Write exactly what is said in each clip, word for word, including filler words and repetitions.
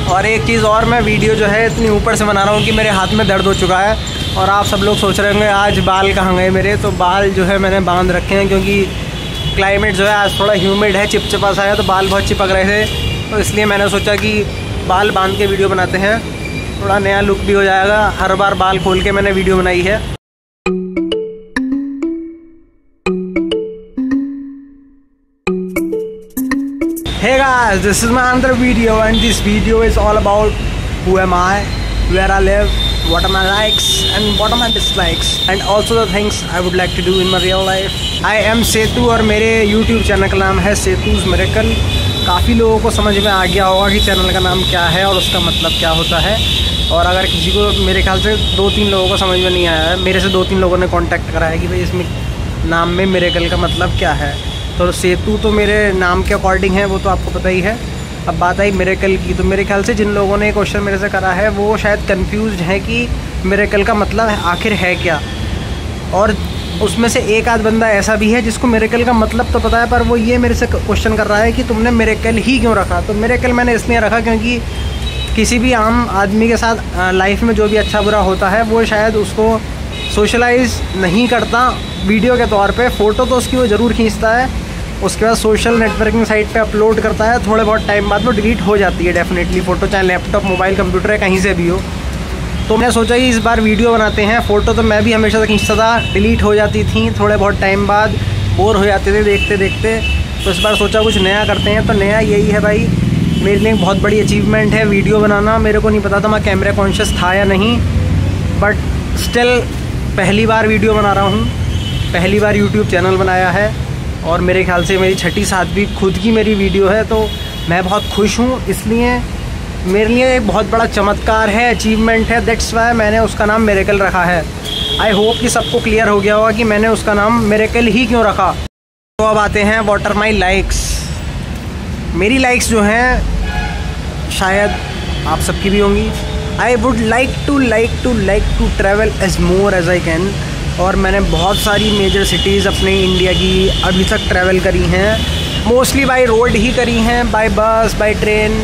और एक चीज़ और, मैं वीडियो जो है इतनी ऊपर से बना रहा हूँ कि मेरे हाथ में दर्द हो चुका है। और आप सब लोग सोच रहे होंगे आज बाल कहाँ गए मेरे, तो बाल जो है मैंने बांध रखे हैं क्योंकि क्लाइमेट जो है आज थोड़ा ह्यूमिड है, चिपचिपा सा है, तो बाल बहुत चिपक रहे थे। तो इसलिए मैंने सोचा कि बाल बांध के वीडियो बनाते हैं, थोड़ा नया लुक भी हो जाएगा। हर बार बाल खोल के मैंने वीडियो बनाई है। Hey guys, this is my another video and this video is all about who am I, where I live, what are my likes and what are my dislikes and also the things I would like to do in my real life. I am सेतु और मेरे YouTube channel का नाम है सेतुज miracle. काफ़ी लोगों को समझ में आ गया होगा कि चैनल का नाम क्या है और उसका मतलब क्या होता है। और अगर किसी को, मेरे ख्याल से दो तीन लोगों को समझ में नहीं आया है, मेरे से दो तीन लोगों ने कॉन्टैक्ट करा है कि भाई इसमें नाम में मिरेकल का मतलब क्या है। तो सेतु तो मेरे नाम के अकॉर्डिंग है, वो तो आपको पता ही है। अब बात आई मिरेकल की, तो मेरे ख्याल से जिन लोगों ने क्वेश्चन मेरे से करा है वो शायद कंफ्यूज्ड है कि मिरेकल का मतलब आखिर है क्या। और उसमें से एक आध बंदा ऐसा भी है जिसको मिरेकल का मतलब तो पता है, पर वो ये मेरे से क्वेश्चन कर रहा है कि तुमने मिरेकल ही क्यों रखा। तो मिरेकल मैंने इसलिए रखा क्योंकि किसी भी आम आदमी के साथ लाइफ में जो भी अच्छा बुरा होता है वो शायद उसको सोशलाइज नहीं करता वीडियो के तौर पे। फ़ोटो तो उसकी वो ज़रूर खींचता है, उसके बाद सोशल नेटवर्किंग साइट पे अपलोड करता है, थोड़े बहुत टाइम बाद वो डिलीट हो जाती है डेफिनेटली फ़ोटो, चाहे लैपटॉप, मोबाइल, कंप्यूटर है, कहीं से भी हो। तो मैंने सोचा कि इस बार वीडियो बनाते हैं। फ़ोटो तो मैं भी हमेशा से खींचता था, डिलीट हो जाती थी थोड़े बहुत टाइम बाद, बोर हो जाते थे देखते देखते। तो इस बार सोचा कुछ नया करते हैं। तो नया यही है भाई, मेरे लिए बहुत बड़ी अचीवमेंट है वीडियो बनाना। मेरे को नहीं पता था मैं कैमरा कॉन्शियस था या नहीं, बट स्टिल पहली बार वीडियो बना रहा हूँ, पहली बार यूट्यूब चैनल बनाया है और मेरे ख्याल से मेरी छठी सातवीं खुद की मेरी वीडियो है। तो मैं बहुत खुश हूँ, इसलिए मेरे लिए एक बहुत बड़ा चमत्कार है, अचीवमेंट है। दैट्स वाई मैंने उसका नाम मिरेकल रखा है। आई होप कि सबको क्लियर हो गया होगा कि मैंने उसका नाम मिरेकल ही क्यों रखा। तो अब आते हैं व्हाट आर माई लाइक्स। मेरी लाइक्स जो हैं शायद आप सबकी भी होंगी। I would like to like to like to travel as more as I can. और मैंने बहुत सारी मेजर सिटीज़ अपने इंडिया की अभी तक ट्रैवल करी हैं, मोस्टली बाय रोड ही करी हैं, बाय बस, बाय ट्रेन।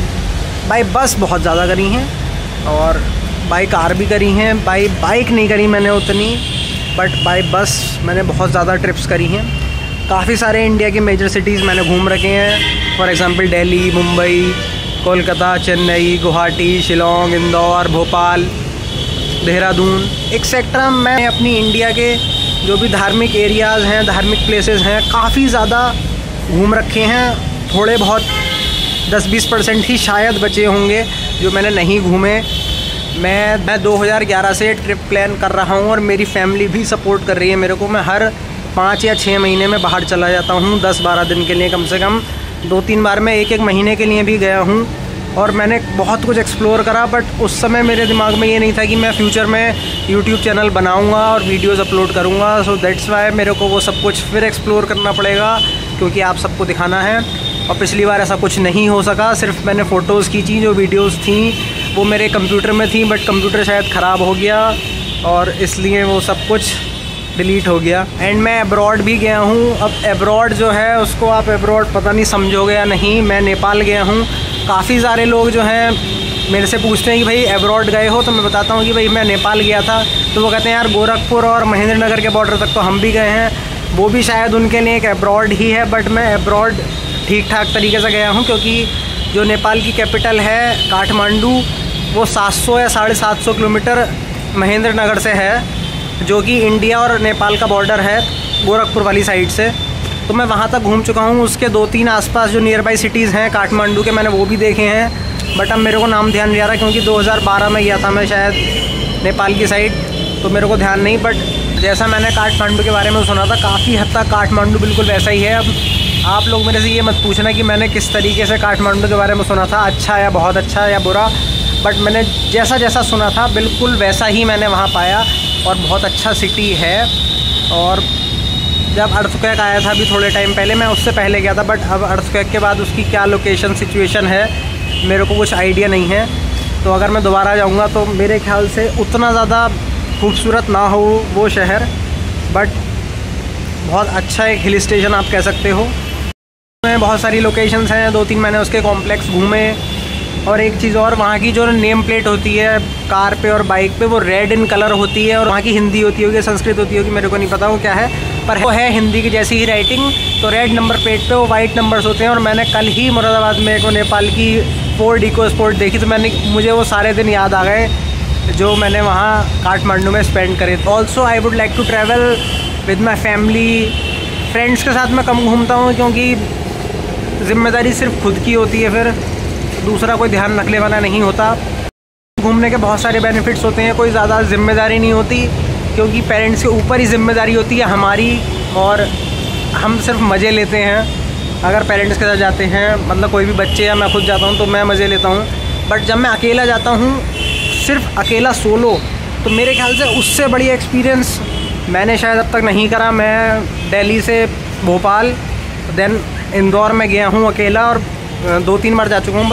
बाय बस बहुत ज़्यादा करी हैं और बाय कार भी करी हैं। बाय बाइक नहीं करी मैंने उतनी, बट बाय बस मैंने बहुत ज़्यादा ट्रिप्स करी हैं। काफ़ी सारे इंडिया के मेजर सिटीज़ मैंने घूम रखे हैं। For example Delhi, Mumbai, Kolkata, Chennai, Guwahati, Shillong, Indore, Bhopal, Dehradun, etcetera. मैं अपनी इंडिया के जो भी धार्मिक एरियाज़ हैं, धार्मिक प्लेसेस हैं, काफ़ी ज़्यादा घूम रखे हैं। थोड़े बहुत दस बीस परसेंट ही शायद बचे होंगे जो मैंने नहीं घूमे। मैं मैं दो हज़ार ग्यारह से ट्रिप प्लान कर रहा हूँ और मेरी फैमिली भी सपोर्ट कर रही है मेरे को। मैं हर पाँच या छः महीने में बाहर चला जाता हूँ, दस बारह दिन के लिए कम से कम। दो तीन बार मैं एक एक महीने के लिए भी गया हूँ और मैंने बहुत कुछ एक्सप्लोर करा। बट उस समय मेरे दिमाग में ये नहीं था कि मैं फ्यूचर में यूट्यूब चैनल बनाऊंगा और वीडियोस अपलोड करूंगा। सो दैट्स वाई मेरे को वो सब कुछ फिर एक्सप्लोर करना पड़ेगा क्योंकि आप सबको दिखाना है। और पिछली बार ऐसा कुछ नहीं हो सका, सिर्फ मैंने फ़ोटोज़ खींची। जो वीडियोस थी वो मेरे कंप्यूटर में थी, बट कंप्यूटर शायद ख़राब हो गया और इसलिए वो सब कुछ डिलीट हो गया। एंड मैं अब्रॉड भी गया हूँ। अब अब्रॉड जो है उसको आप अब्रॉड पता नहीं समझोगे या नहीं। मैं नेपाल गया हूँ। काफ़ी सारे लोग जो हैं मेरे से पूछते हैं कि भाई अब्रॉड गए हो, तो मैं बताता हूँ कि भाई मैं नेपाल गया था। तो वो कहते हैं यार गोरखपुर और महेंद्र नगर के बॉर्डर तक तो हम भी गए हैं, वो भी शायद उनके लिए एक अब्रॉड ही है। बट मैं अब्रॉड ठीक ठाक तरीके से गया हूँ क्योंकि जो नेपाल की कैपिटल है काठमांडू, वो सात सौ या साढ़े सात सौ किलोमीटर महेंद्र नगर से है, जो कि इंडिया और नेपाल का बॉर्डर है गोरखपुर वाली साइड से। तो मैं वहाँ तक घूम चुका हूँ। उसके दो तीन आसपास जो नियर बाई सिटीज़ हैं काठमांडू के, मैंने वो भी देखे हैं। बट अब मेरे को नाम ध्यान नहीं आ रहा क्योंकि दो हज़ार बारह में गया था मैं शायद नेपाल की साइड, तो मेरे को ध्यान नहीं। बट जैसा मैंने काठमांडू के बारे में सुना था, काफ़ी हद तक काठमांडू बिल्कुल वैसा ही है। अब आप लोग मेरे से ये मत पूछना कि मैंने किस तरीके से काठमांडू के बारे में सुना था, अच्छा या बहुत अच्छा या बुरा। बट मैंने जैसा जैसा सुना था बिल्कुल वैसा ही मैंने वहाँ पाया और बहुत अच्छा सिटी है। और जब अर्थक्वेक आया था अभी थोड़े टाइम पहले, मैं उससे पहले गया था, बट अब अर्थक्वेक के बाद उसकी क्या लोकेशन सिचुएशन है मेरे को कुछ आइडिया नहीं है। तो अगर मैं दोबारा जाऊँगा तो मेरे ख्याल से उतना ज़्यादा खूबसूरत ना हो वो शहर, बट बहुत अच्छा एक हिल स्टेशन आप कह सकते हो। में बहुत सारी लोकेशंस हैं, दो तीन मैंने उसके कॉम्प्लेक्स घूमे, और एक चीज़ और, वहाँ की जो नेम प्लेट होती है कार पे और बाइक पे वो रेड इन कलर होती है, और वहाँ की हिंदी होती होगी, संस्कृत होती होगी, मेरे को नहीं पता वो क्या है, पर वो है हिंदी की जैसी ही राइटिंग। तो रेड नंबर प्लेट पे वो वाइट नंबर्स होते हैं। और मैंने कल ही मुरादाबाद में को नेपाल की फोर्ड इको स्पोर्ट देखी, तो मैंने मुझे वो सारे दिन याद आ गए जो मैंने वहाँ काठमांडू में स्पेंड करे। Also I would like to travel with my family. Friends के साथ मैं कम घूमता हूँ क्योंकि ज़िम्मेदारी सिर्फ खुद की होती है, फिर दूसरा कोई ध्यान रखने वाला नहीं होता। घूमने के बहुत सारे बेनिफिट्स होते हैं, कोई ज़्यादा जिम्मेदारी नहीं होती क्योंकि पेरेंट्स के ऊपर ही जिम्मेदारी होती है हमारी, और हम सिर्फ मज़े लेते हैं अगर पेरेंट्स के साथ जाते हैं। मतलब कोई भी बच्चे या मैं खुद जाता हूँ तो मैं मज़े लेता हूँ, बट जब मैं अकेला जाता हूँ सिर्फ अकेला सोलो, तो मेरे ख्याल से उससे बड़ी एक्सपीरियंस मैंने शायद अब तक नहीं करा। मैं दिल्ली से भोपाल देन इंदौर में गया हूँ अकेला और दो तीन बार जा चुका हूँ,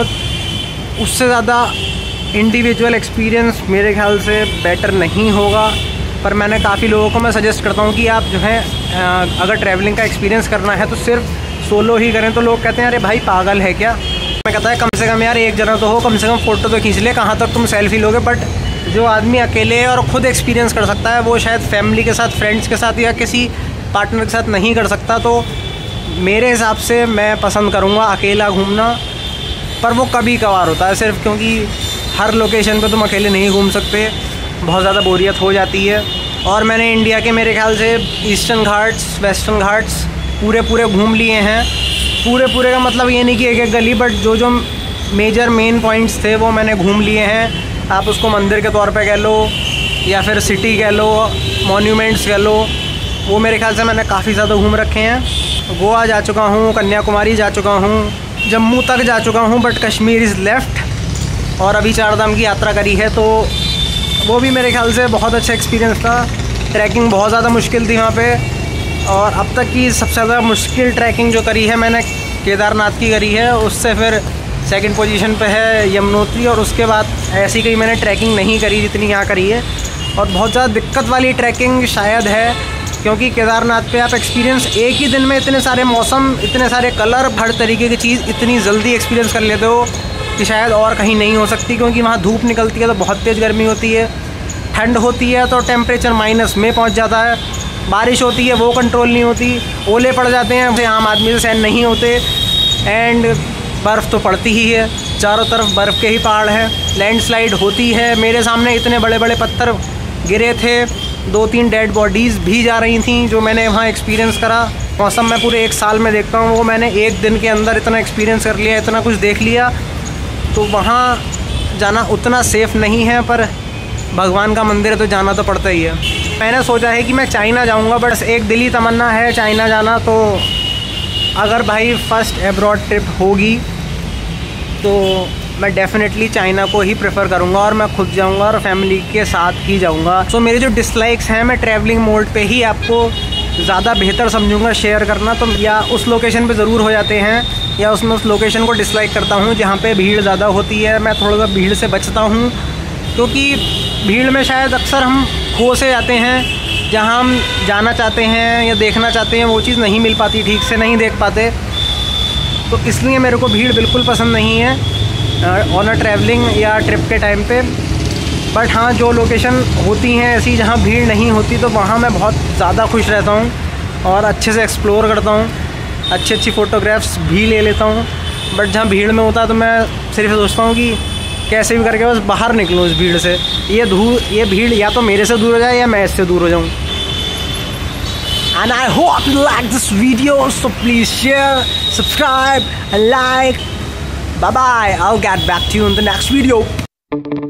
बट उससे ज़्यादा इंडिविजुअल एक्सपीरियंस मेरे ख्याल से बेटर नहीं होगा। पर मैंने काफ़ी लोगों को मैं सजेस्ट करता हूँ कि आप जो है अगर ट्रैवलिंग का एक्सपीरियंस करना है तो सिर्फ सोलो ही करें। तो लोग कहते हैं अरे भाई पागल है क्या, मैं कहता है कम से कम यार एक जना तो हो, कम से कम फ़ोटो तो खींच ले, कहाँ तक तुम सेल्फी लोगे। बट जो आदमी अकेले और ख़ुद एक्सपीरियंस कर सकता है वो शायद फैमिली के साथ, फ्रेंड्स के साथ या किसी पार्टनर के साथ नहीं कर सकता। तो मेरे हिसाब से मैं पसंद करूँगा अकेला घूमना, पर वो कभी कभार होता है सिर्फ, क्योंकि हर लोकेशन पे तुम अकेले नहीं घूम सकते, बहुत ज़्यादा बोरियत हो जाती है। और मैंने इंडिया के मेरे ख्याल से ईस्टर्न घाट्स, वेस्टर्न घाट्स पूरे पूरे घूम लिए हैं। पूरे पूरे का मतलब ये नहीं कि एक एक गली, बट जो जो मेजर मेन पॉइंट्स थे वो मैंने घूम लिए हैं। आप उसको मंदिर के तौर पे कह लो या फिर सिटी कह लो, मॉन्यूमेंट्स कह लो, वो मेरे ख्याल से मैंने काफ़ी ज़्यादा घूम रखे हैं। गोवा जा चुका हूँ, कन्याकुमारी जा चुका हूँ, जम्मू तक जा चुका हूँ, बट कश्मीर इज़ लेफ़्ट। और अभी चार धाम की यात्रा करी है, तो वो भी मेरे ख्याल से बहुत अच्छा एक्सपीरियंस था। ट्रैकिंग बहुत ज़्यादा मुश्किल थी वहाँ पे, और अब तक की सबसे ज़्यादा मुश्किल ट्रैकिंग जो करी है मैंने केदारनाथ की करी है। उससे फिर सेकंड पोजीशन पे है यमुनोत्री, और उसके बाद ऐसी कहीं मैंने ट्रैकिंग नहीं करी जितनी यहाँ करी है। और बहुत ज़्यादा दिक्कत वाली ट्रैकिंग शायद है, क्योंकि केदारनाथ पे आप एक्सपीरियंस एक ही दिन में इतने सारे मौसम, इतने सारे कलर, हर तरीके की चीज़ इतनी जल्दी एक्सपीरियंस कर लेते हो कि शायद और कहीं नहीं हो सकती। क्योंकि वहाँ धूप निकलती है तो बहुत तेज़ गर्मी होती है, ठंड होती है तो टेम्परेचर माइनस में पहुँच जाता है, बारिश होती है वो कंट्रोल नहीं होती, ओले पड़ जाते हैं जो आम आदमी से सहन नहीं होते, एंड बर्फ़ तो पड़ती ही है, चारों तरफ बर्फ़ के ही पहाड़ हैं, लैंडस्लाइड होती है। मेरे सामने इतने बड़े बड़े पत्थर गिरे थे, दो तीन डेड बॉडीज़ भी जा रही थी जो मैंने वहाँ एक्सपीरियंस करा। मौसम मैं पूरे एक साल में देखता हूँ, वो मैंने एक दिन के अंदर इतना एक्सपीरियंस कर लिया, इतना कुछ देख लिया। तो वहाँ जाना उतना सेफ़ नहीं है, पर भगवान का मंदिर है तो जाना तो पड़ता ही है। मैंने सोचा है कि मैं चाइना जाऊँगा, बस एक दिली तमन्ना है चाइना जाना। तो अगर भाई फ़र्स्ट एब्रॉड ट्रिप होगी तो मैं डेफ़िनेटली चाइना को ही प्रेफर करूँगा, और मैं खुद जाऊँगा और फैमिली के साथ ही जाऊँगा। सो so, मेरे जो डिसलाइक्स हैं मैं ट्रैवलिंग मोड पे ही आपको ज़्यादा बेहतर समझूंगा शेयर करना। तो या उस लोकेशन पे ज़रूर हो जाते हैं, या उसमें उस लोकेशन को डिसलाइक करता हूँ जहाँ पे भीड़ ज़्यादा होती है। मैं थोड़ा सा भीड़ से बचता हूँ, क्योंकि भीड़ में शायद अक्सर हम खो से जाते हैं, जहाँ हम जाना चाहते हैं या देखना चाहते हैं वो चीज़ नहीं मिल पाती, ठीक से नहीं देख पाते। तो इसलिए मेरे को भीड़ बिल्कुल पसंद नहीं है ऑन अ ट्रैवलिंग या ट्रिप के टाइम पे। बट हाँ, जो लोकेशन होती हैं ऐसी जहाँ भीड़ नहीं होती, तो वहाँ मैं बहुत ज़्यादा खुश रहता हूँ और अच्छे से एक्सप्लोर करता हूँ, अच्छी अच्छी फ़ोटोग्राफ्स भी ले लेता हूँ। बट जहाँ भीड़ में होता है तो मैं सिर्फ सोचता हूँ कि कैसे भी करके बस बाहर निकलूँ इस भीड़ से। ये धूल, ये भीड़ या तो मेरे से दूर हो जाए या मैं इससे दूर हो जाऊँ। And I hope you like this video, so please share, subscribe and like. Bye bye, I'll get back to you in the next video.